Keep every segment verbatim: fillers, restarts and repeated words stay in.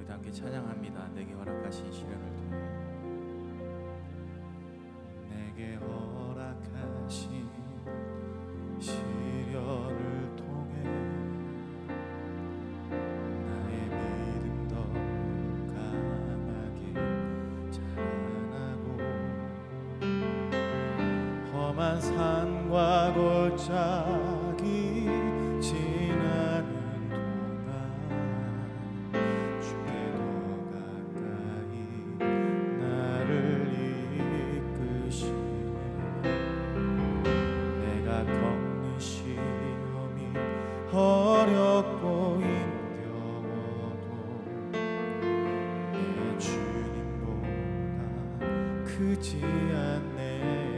함께 찬양합니다. 내게 허락하신 시련을 통해. 내게 허락하신 시련을 통해 나의 믿음 더 강하게 자라나고 험한 산과 골짜기 지나는 어렵고 힘겨워도 내 주님보다 크지 않네.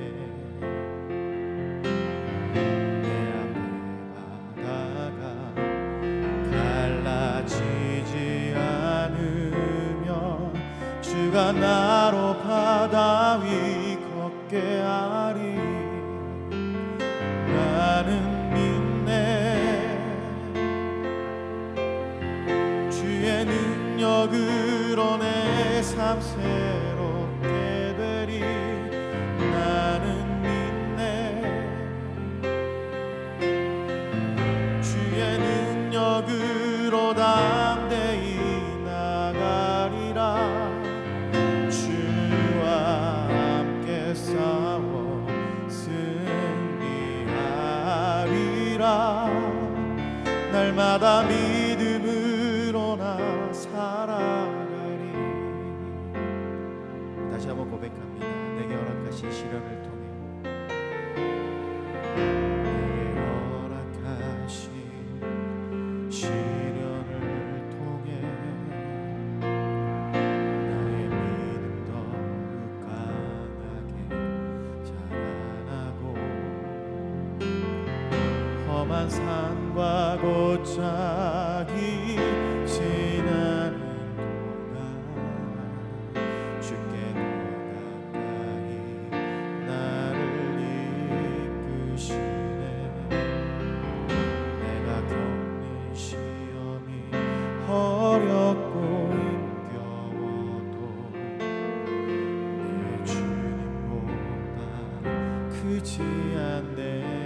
내 앞에 바다가 갈라지지 않으면 주가 나로 바다 위 걷게 하리. 나는 능력으로 내 삶 새롭게 되리. 나는 믿네. 주의 능력으로 담대히 나가리라. 주와 함께 싸워 승리하리라. 날마다 믿음으로 나 살아가리. 다시 한번 고백합니다. 내게 허락하신 시련을 통해 내게 허락하신 시련을 통해 나의 믿음 더욱 강하게 자라나고 험한 산과 골짜기 지나는 동안 주께 더 가까이 나를 이끄시네. 내가 겪는 시험이 어렵고 힘겨워도 내 주님보다 크지 않네.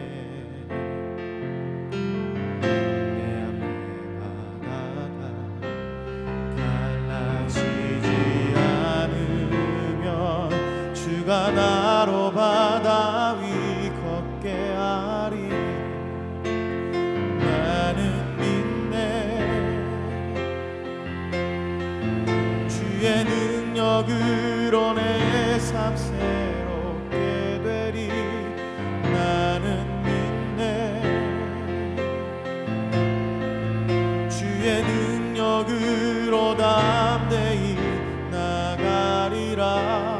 주가 나로 바다 위 걷게 하리. 나는 믿네. 주의 능력으로 내 삶 새롭게 되리. 나는 믿네. 주의 능력으로 담대히 나가리라.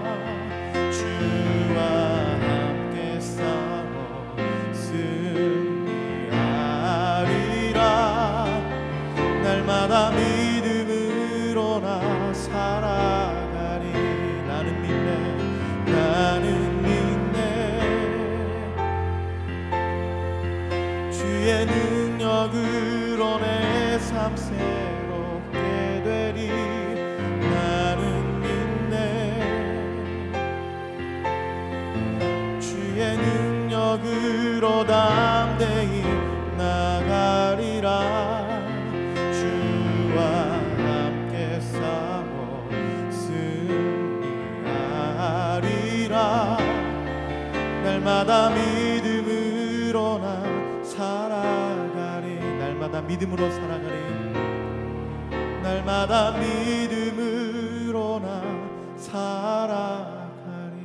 날마다 믿음으로 나 살아가리. 나는 믿네. 나는 믿네. 주의 능력으로 내 삶 새롭게 되리. 나는 믿네. 주의 능력으로 담대히 나가리라. 함께 싸워 승리하리라. 날마다 믿음으로 나 살아가리. 날마다 믿음으로 살아가리. 날마다 믿음으로 나 살아가리.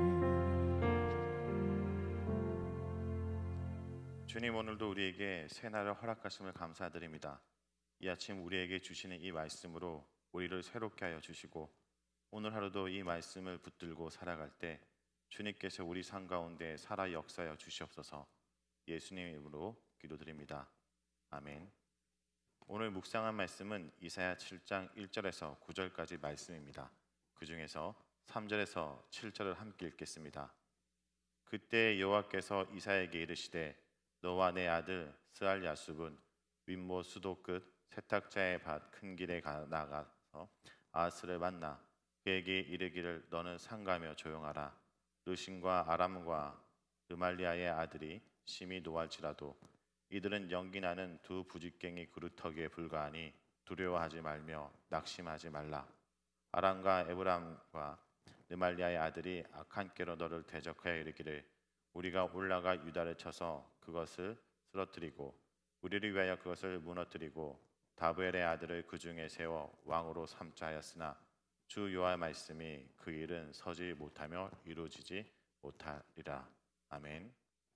주님, 오늘도 우리에게 새날을 허락하심을 감사드립니다. 이 아침 우리에게 주시는 이 말씀으로 우리를 새롭게 하여 주시고 오늘 하루도 이 말씀을 붙들고 살아갈 때 주님께서 우리 삶 가운데 살아 역사하여 주시옵소서. 예수님 이름으로 기도드립니다. 아멘. 오늘 묵상한 말씀은 이사야 칠 장 일 절에서 구 절까지 말씀입니다. 그 중에서 삼 절에서 칠 절을 함께 읽겠습니다. 그때 여호와께서 이사야에게 이르시되 너와 내 아들 스알야숲은 윗모 수도 끝 세탁자의 밭 큰 길에 가, 나가서 가서 아하스를 만나 그에게 이르기를 너는 상가며 조용하라. 르신과 아람과 르말리아의 아들이 심히 노할지라도 이들은 연기나는 두 부직갱이 그루터기에 불과하니 두려워하지 말며 낙심하지 말라. 아람과 에브람과 르말리아의 아들이 악한 꾀로 너를 대적하여 이르기를 우리가 올라가 유다를 쳐서 그것을 쓰러뜨리고 우리를 위하여 그것을 무너뜨리고 다브엘의 아들을 그 중에 세워 왕으로 삼자 하였으나 주 여호와의 말씀이 그 일은 서지 못하며 이루어지지 못하리라. 아멘.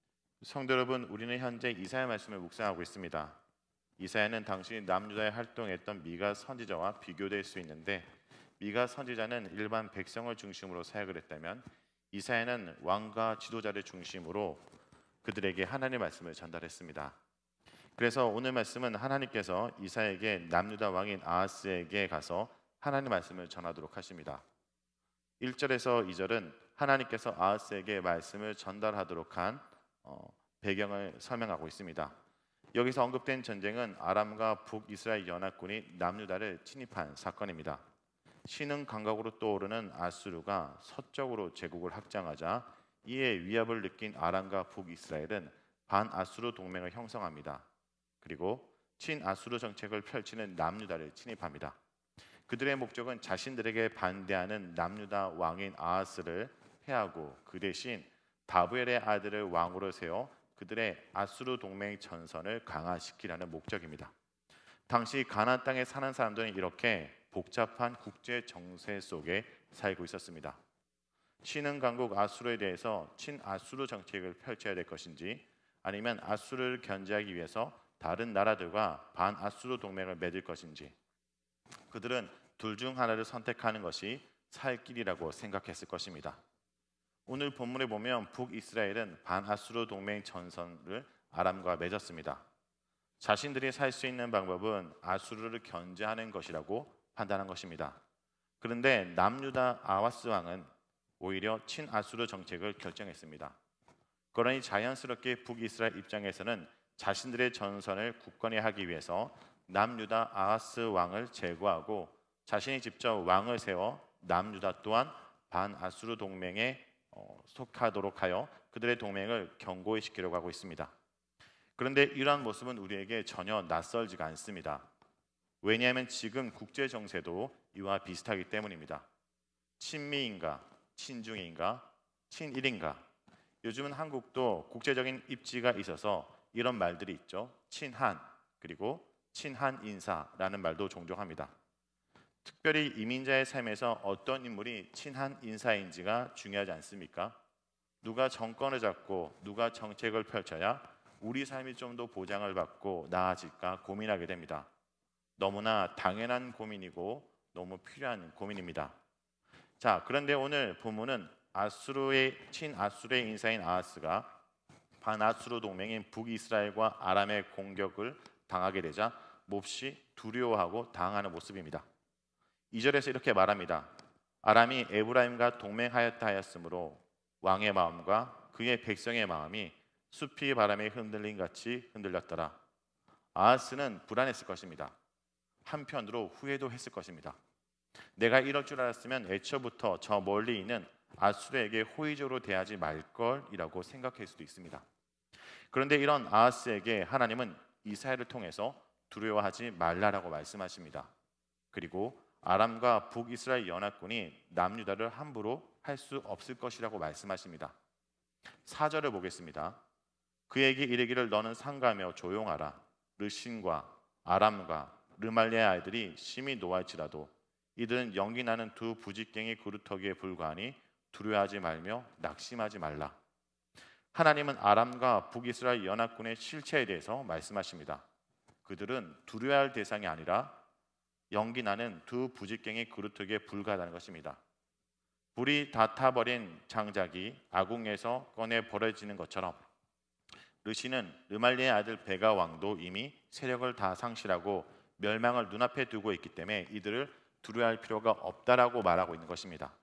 성도 여러분, 우리는 현재 이사야 말씀을 묵상하고 있습니다. 이사야는 당시 남유다에 활동했던 미가 선지자와 비교될 수 있는데 미가 선지자는 일반 백성을 중심으로 사역을 했다면 이사야는 왕과 지도자를 중심으로 그들에게 하나님의 말씀을 전달했습니다. 그래서 오늘 말씀은 하나님께서 이사야에게 남유다 왕인 아하스에게 가서 하나님의 말씀을 전하도록 하십니다. 일 절에서 이 절은 하나님께서 아하스에게 말씀을 전달하도록 한 어, 배경을 설명하고 있습니다. 여기서 언급된 전쟁은 아람과 북이스라엘 연합군이 남유다를 침입한 사건입니다. 신흥 강국으로 떠오르는 아수르가 서쪽으로 제국을 확장하자 이에 위협을 느낀 아람과 북이스라엘은 반아수르 동맹을 형성합니다. 그리고 친아수르 정책을 펼치는 남유다를 침입합니다. 그들의 목적은 자신들에게 반대하는 남유다 왕인 아하스를 패하고 그 대신 다브엘의 아들을 왕으로 세워 그들의 아수르 동맹 전선을 강화시키려는 목적입니다. 당시 가나안 땅에 사는 사람들은 이렇게 복잡한 국제 정세 속에 살고 있었습니다. 신흥 강국 아수르에 대해서 친아수르 정책을 펼쳐야 될 것인지 아니면 아수르를 견제하기 위해서 다른 나라들과 반아수르 동맹을 맺을 것인지 그들은 둘 중 하나를 선택하는 것이 살 길이라고 생각했을 것입니다. 오늘 본문에 보면 북이스라엘은 반아수르 동맹 전선을 아람과 맺었습니다. 자신들이 살 수 있는 방법은 아수르를 견제하는 것이라고 판단한 것입니다. 그런데 남유다 아하스 왕은 오히려 친아수르 정책을 결정했습니다. 그러니 자연스럽게 북이스라엘 입장에서는 자신들의 전선을 굳건히 하기 위해서 남유다 아하스 왕을 제거하고 자신이 직접 왕을 세워 남유다 또한 반아수르 동맹에 어, 속하도록 하여 그들의 동맹을 견고히 시키려고 하고 있습니다. 그런데 이러한 모습은 우리에게 전혀 낯설지가 않습니다. 왜냐하면 지금 국제 정세도 이와 비슷하기 때문입니다. 친미인가, 친중인가, 친일인가. 요즘은 한국도 국제적인 입지가 있어서 이런 말들이 있죠. 친한 그리고 친한 인사라는 말도 종종 합니다. 특별히 이민자의 삶에서 어떤 인물이 친한 인사인지가 중요하지 않습니까? 누가 정권을 잡고 누가 정책을 펼쳐야 우리 삶이 좀 더 보장을 받고 나아질까 고민하게 됩니다. 너무나 당연한 고민이고 너무 필요한 고민입니다. 자, 그런데 오늘 본문은 아수르의 친아수르의 인사인 아하스가 반아수르 동맹인 북이스라엘과 아람의 공격을 당하게 되자 몹시 두려워하고 당하는 모습입니다. 이 절에서 이렇게 말합니다. 아람이 에브라임과 동맹하였다 하였으므로 왕의 마음과 그의 백성의 마음이 숲이 바람에 흔들린 같이 흔들렸더라. 아하스는 불안했을 것입니다. 한편으로 후회도 했을 것입니다. 내가 이럴 줄 알았으면 애초부터 저 멀리 있는 아수르에게 호의적으로 대하지 말걸이라고 생각할 수도 있습니다. 그런데 이런 아하스에게 하나님은 이사야를 통해서 두려워하지 말라라고 말씀하십니다. 그리고 아람과 북이스라엘 연합군이 남유다를 함부로 할 수 없을 것이라고 말씀하십니다. 사 절을 보겠습니다. 그에게 이르기를 너는 상가며 조용하라. 르신과 아람과 르말리아의 아이들이 심히 노할지라도 이들은 연기나는 두 부직갱이 그루터기에 불과하니 두려워하지 말며 낙심하지 말라. 하나님은 아람과 북이스라엘 연합군의 실체에 대해서 말씀하십니다. 그들은 두려워할 대상이 아니라 연기나는 두 부직갱이 그루터기에 불과하다는 것입니다. 불이 다 타버린 장작이 아궁에서 꺼내 버려지는 것처럼 르신은 르말리의 아들 베가 왕도 이미 세력을 다 상실하고 멸망을 눈앞에 두고 있기 때문에 이들을 두려워할 필요가 없다라고 말하고 있는 것입니다.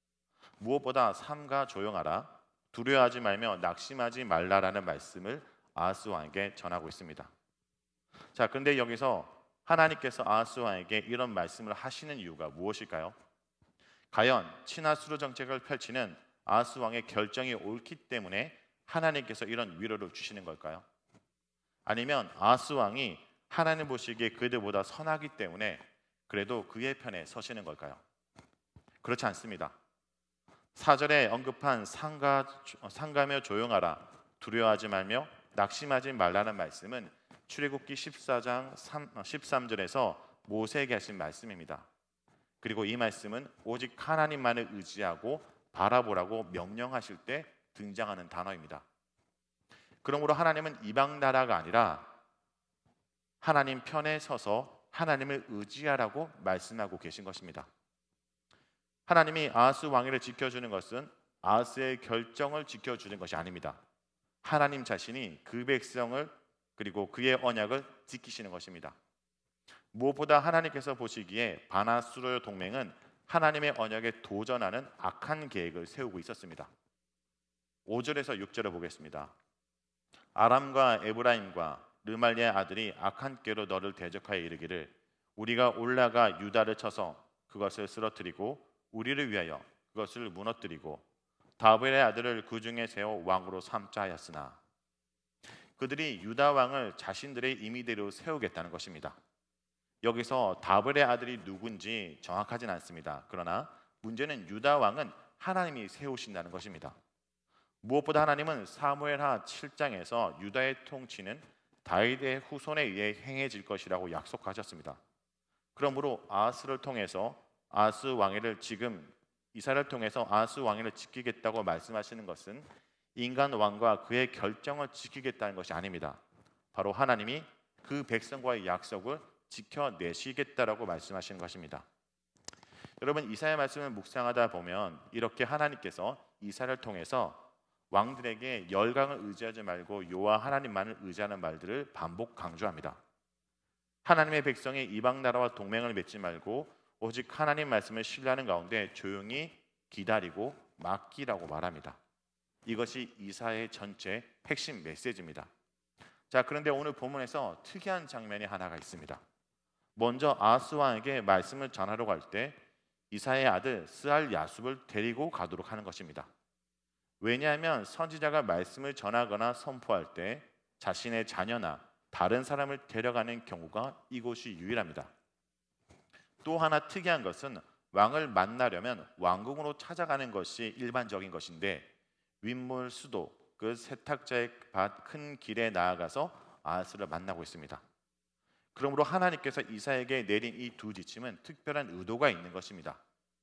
무엇보다 삼가 조용하라, 두려워하지 말며 낙심하지 말라라는 말씀을 아하스 왕에게 전하고 있습니다. 자, 그런데 여기서 하나님께서 아하스 왕에게 이런 말씀을 하시는 이유가 무엇일까요? 과연 친아수르 정책을 펼치는 아하스 왕의 결정이 옳기 때문에 하나님께서 이런 위로를 주시는 걸까요? 아니면 아하스 왕이 하나님 보시기에 그들보다 선하기 때문에 그래도 그의 편에 서시는 걸까요? 그렇지 않습니다. 사 절에 언급한 상가, 상가며 조용하라, 두려워하지 말며 낙심하지 말라는 말씀은 출애굽기 십사 장 십삼 절에서 모세에게 하신 말씀입니다. 그리고 이 말씀은 오직 하나님만을 의지하고 바라보라고 명령하실 때 등장하는 단어입니다. 그러므로 하나님은 이방 나라가 아니라 하나님 편에 서서 하나님을 의지하라고 말씀하고 계신 것입니다. 하나님이 아하스 왕위를 지켜주는 것은 아하스의 결정을 지켜주는 것이 아닙니다. 하나님 자신이 그 백성을 그리고 그의 언약을 지키시는 것입니다. 무엇보다 하나님께서 보시기에 반아수르 동맹은 하나님의 언약에 도전하는 악한 계획을 세우고 있었습니다. 오 절에서 육 절을 보겠습니다. 아람과 에브라임과 르말리의 아들이 악한 꾀로 너를 대적하여 이르기를 우리가 올라가 유다를 쳐서 그것을 쓰러뜨리고 우리를 위하여 그것을 무너뜨리고 다윗의 아들을 그 중에 세워 왕으로 삼자 하였으나 그들이 유다 왕을 자신들의 임의대로 세우겠다는 것입니다. 여기서 다윗의 아들이 누군지 정확하진 않습니다. 그러나 문제는 유다 왕은 하나님이 세우신다는 것입니다. 무엇보다 하나님은 사무엘하 칠 장에서 유다의 통치는 다윗의 후손에 의해 행해질 것이라고 약속하셨습니다. 그러므로 아하스를 통해서 아하스 왕위를 지금 이사를 통해서 아하스 왕위를 지키겠다고 말씀하시는 것은 인간 왕과 그의 결정을 지키겠다는 것이 아닙니다. 바로 하나님이 그 백성과의 약속을 지켜내시겠다라고 말씀하시는 것입니다. 여러분, 이사야 말씀을 묵상하다 보면 이렇게 하나님께서 이사를 통해서 왕들에게 열강을 의지하지 말고 여호와 하나님만을 의지하는 말들을 반복 강조합니다. 하나님의 백성이 이방 나라와 동맹을 맺지 말고 오직 하나님 말씀을 신뢰하는 가운데 조용히 기다리고 맡기라고 말합니다. 이것이 이사야의 전체 핵심 메시지입니다. 자, 그런데 오늘 본문에서 특이한 장면이 하나가 있습니다. 먼저 아하스 왕에게 말씀을 전하러 갈 때 이사야의 아들 스알 야숲을 데리고 가도록 하는 것입니다. 왜냐하면 선지자가 말씀을 전하거나 선포할 때 자신의 자녀나 다른 사람을 데려가는 경우가 이곳이 유일합니다. 또 하나 특이한 것은 왕을 만나려면 왕궁으로 찾아가는 것이 일반적인 것인데 윗물 수도 그 세탁자의 밭 큰 길에 나아가서 아하스를 만나고 있습니다. 그러므로 하나님께서 이사야에게 내린 이 두 지침은 특별한 의도가 있는 것입니다.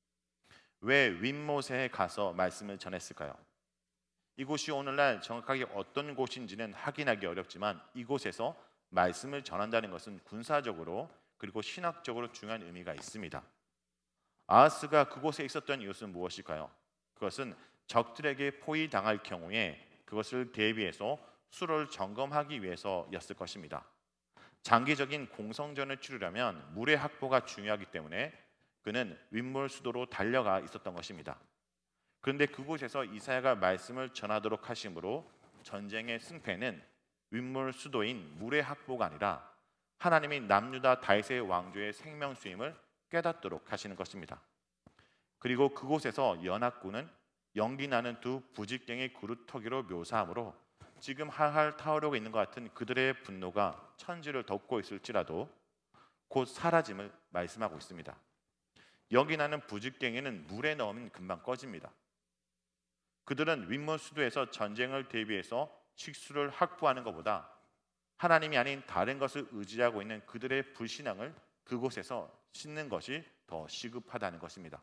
왜 윗못에 가서 말씀을 전했을까요? 이곳이 오늘날 정확하게 어떤 곳인지는 확인하기 어렵지만 이곳에서 말씀을 전한다는 것은 군사적으로 그리고 신학적으로 중요한 의미가 있습니다. 아하스가 그곳에 있었던 이유는 무엇일까요? 그것은 적들에게 포위당할 경우에 그것을 대비해서 수로를 점검하기 위해서였을 것입니다. 장기적인 공성전을 치르려면 물의 확보가 중요하기 때문에 그는 윗물 수도로 달려가 있었던 것입니다. 그런데 그곳에서 이사야가 말씀을 전하도록 하심으로 전쟁의 승패는 윗물 수도인 물의 확보가 아니라 하나님이 남유다 다윗의 왕조의 생명수임을 깨닫도록 하시는 것입니다. 그리고 그곳에서 연합군은 연기나는 두 부직갱이 그루터기로 묘사하므로 지금 할할 타오르고 있는 것 같은 그들의 분노가 천지를 덮고 있을지라도 곧 사라짐을 말씀하고 있습니다. 연기나는 부직갱이는 물에 넣으면 금방 꺼집니다. 그들은 윗물 수도에서 전쟁을 대비해서 식수를 확보하는 것보다 하나님이 아닌 다른 것을 의지하고 있는 그들의 불신앙을 그곳에서 씻는 것이 더 시급하다는 것입니다.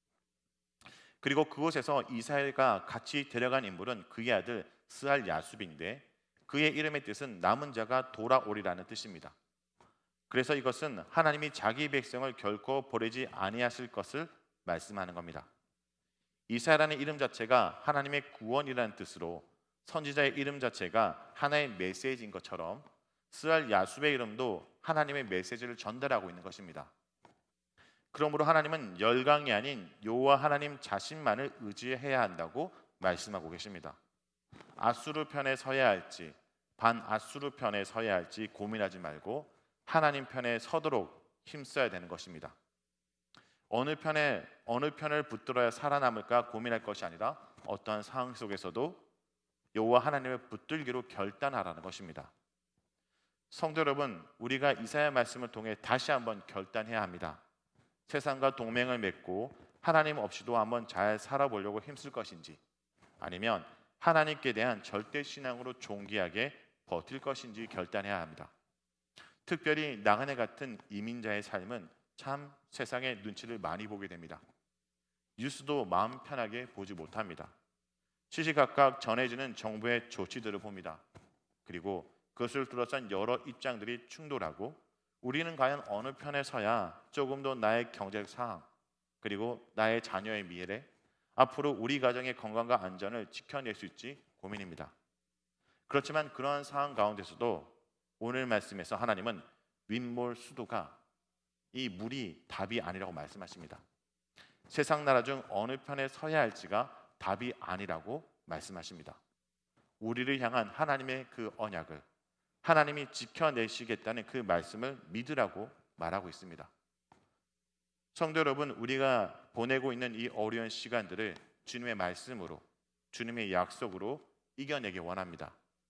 그리고 그곳에서 이사야가 같이 데려간 인물은 그의 아들 스알 야숲인데 그의 이름의 뜻은 남은 자가 돌아오리라는 뜻입니다. 그래서 이것은 하나님이 자기 백성을 결코 버리지 아니하실 것을 말씀하는 겁니다. 이사야라는 이름 자체가 하나님의 구원이라는 뜻으로 선지자의 이름 자체가 하나의 메시지인 것처럼 스알 야숲의 이름도 하나님의 메시지를 전달하고 있는 것입니다. 그러므로 하나님은 열강이 아닌 여호와 하나님 자신만을 의지해야 한다고 말씀하고 계십니다. 아수르 편에 서야 할지 반아수르 편에 서야 할지 고민하지 말고 하나님 편에 서도록 힘써야 되는 것입니다. 어느 편에 어느 편을 붙들어야 살아남을까 고민할 것이 아니라 어떠한 상황 속에서도 여호와 하나님을 붙들기로 결단하라는 것입니다. 성도 여러분, 우리가 이사야 말씀을 통해 다시 한번 결단해야 합니다. 세상과 동맹을 맺고 하나님 없이도 한번 잘 살아보려고 힘쓸 것인지, 아니면 하나님께 대한 절대 신앙으로 존귀하게 버틸 것인지 결단해야 합니다. 특별히 나그네 같은 이민자의 삶은 참 세상의 눈치를 많이 보게 됩니다. 뉴스도 마음 편하게 보지 못합니다. 시시각각 전해지는 정부의 조치들을 봅니다. 그리고 그것을 둘러싼 여러 입장들이 충돌하고 우리는 과연 어느 편에 서야 조금 더 나의 경제적 상황, 그리고 나의 자녀의 미래, 앞으로 우리 가정의 건강과 안전을 지켜낼 수 있지 고민입니다. 그렇지만 그러한 상황 가운데서도 오늘 말씀에서 하나님은 윗몰 수도가 이 물이 답이 아니라고 말씀하십니다. 세상 나라 중 어느 편에 서야 할지가 답이 아니라고 말씀하십니다. 우리를 향한 하나님의 그 언약을 하나님이 지켜내시겠다는 그 말씀을 믿으라고 말하고 있습니다. 성도 여러분, 우리가 보내고 있는 이 어려운 시간들을 주님의 말씀으로, 주님의 약속으로 이겨내기 원합니다.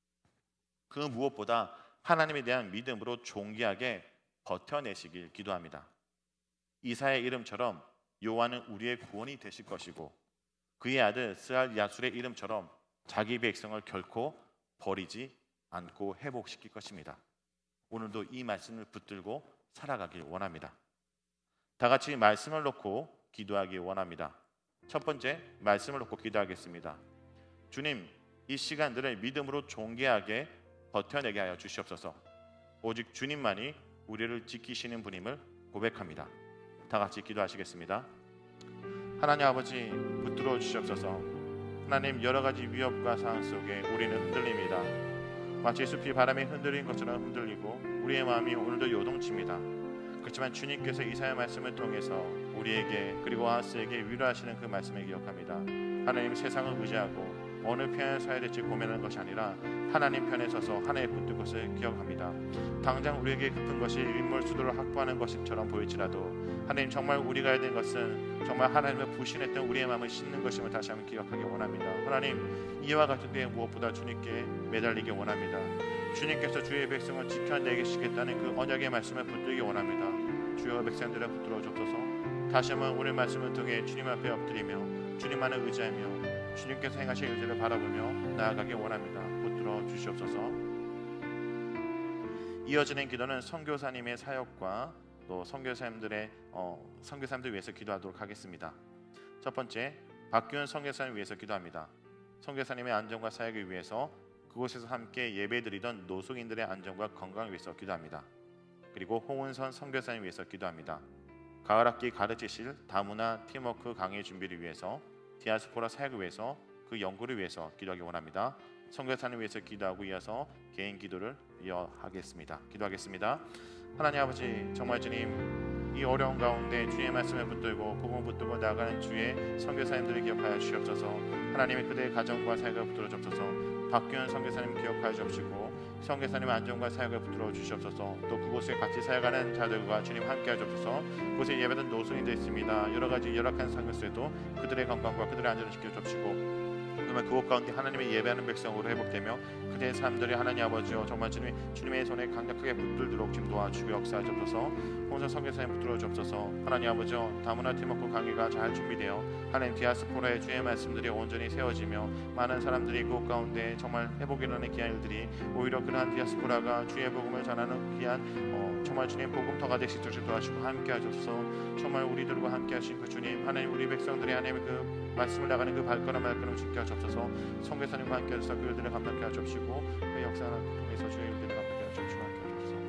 그 무엇보다 하나님에 대한 믿음으로 존귀하게 버텨내시길 기도합니다. 이사야의 이름처럼 요한은 우리의 구원이 되실 것이고, 그의 아들 스알 야술의 이름처럼 자기 백성을 결코 버리지 않고 회복시킬 것입니다. 오늘도 이 말씀을 붙들고 살아가길 원합니다. 다 같이 말씀을 놓고 기도하기 원합니다. 첫 번째, 말씀을 놓고 기도하겠습니다. 주님, 이 시간들을 믿음으로 존귀하게 버텨내게 하여 주시옵소서. 오직 주님만이 우리를 지키시는 분임을 고백합니다. 다 같이 기도하시겠습니다. 하나님 아버지, 붙들어 주시옵소서. 하나님, 여러 가지 위협과 상황 속에 우리는 흔들립니다. 마치 숲이 바람에 흔들린 것처럼 흔들리고 우리의 마음이 오늘도 요동칩니다. 그렇지만 주님께서 이사야 말씀을 통해서 우리에게, 그리고 아하스에게 위로하시는 그 말씀을 기억합니다. 하나님, 세상을 의지하고 어느 편에 서야 될지 고민하는 것이 아니라 하나님 편에 서서 하나님 붙들 것을 기억합니다. 당장 우리에게 급한 것이 윗몰 수도를 확보하는 것처럼 보일지라도 하나님, 정말 우리가 해야 되는 것은 정말 하나님을 부신했던 우리의 마음을 씻는 것임을 다시 한번 기억하기 원합니다. 하나님, 이와 같은 때에 무엇보다 주님께 매달리기 원합니다. 주님께서 주의 백성을 지켜내시겠다는 그 언약의 말씀을 붙들기 원합니다. 주여, 백성들을 붙들어 주옵소서. 다시 한번 오늘 말씀을 통해 주님 앞에 엎드리며 주님만을 의지하며 주님께서 행하실 일들을 바라보며 나아가기 원합니다. 붙들어 주시옵소서. 이어지는 기도는 선교사님의 사역과 또 선교사님들의 어, 선교사님들 위해서 기도하도록 하겠습니다. 첫 번째, 박규현 선교사님 위해서 기도합니다. 선교사님의 안전과 사역을 위해서 그곳에서 함께 예배드리던 노숙인들의 안전과 건강을 위해서 기도합니다. 그리고 홍은선 선교사님 위해서 기도합니다. 가을학기 가르치실 다문화 팀워크 강의 준비를 위해서, 디아스포라 사역을 위해서, 그 연구를 위해서 기도하기 원합니다. 선교사님 위해서 기도하고 이어서 개인 기도를 이어하겠습니다. 기도하겠습니다. 하나님 아버지, 정말 주님, 이 어려운 가운데 주의 말씀을 붙들고 복음을 붙들고 나아가는 주의 선교사님들을 기억하여 주시옵소서. 하나님의 그들의 가정과 사역을 붙들어 주옵소서. 박규현 선교사님 기억하여 주옵시고 선교사님의 안전과 사역을 붙들어 주시옵소서. 또 그곳에 같이 사역하는 자들과 주님 함께하여 주옵소서. 그곳에 예배된 노숙인들 있습니다. 여러 가지 열악한 상황에서도 그들의 건강과 그들의 안전을 지켜 주옵시고, 정말 그곳 가운데 하나님의 예배하는 백성으로 회복되며 그들의 삶들이 하나님 아버지여 정말 주님, 주님의 손에 강력하게 붙들도록 지금 도와주시고 역사하여 주옵소서. 홍선 선교사님 붙들어 주옵소서. 하나님 아버지여 다문화 팀워크 강의가 잘 준비되어 하나님 디아스포라의 주의 말씀들이 온전히 세워지며 많은 사람들이 그곳 가운데 정말 회복이 일어나는 귀한 일들이, 오히려 그러한 디아스포라가 주의 복음을 전하는 귀한 어, 정말 주님 복음터가 되실 줄 도와주시고 함께하여 주옵소서. 정말 우리들과 함께하신 그 주님, 하나님 우리 백성들이 하나님의 그 말씀을 나가는 그 발걸음 발걸음 지켜 주옵소서. 선교사님과 함께 하셔서 그 일들을 감당케 하시옵시고 그 역사를 통해서 주의 일들을 감당케 하시옵시고 함께 하옵소서.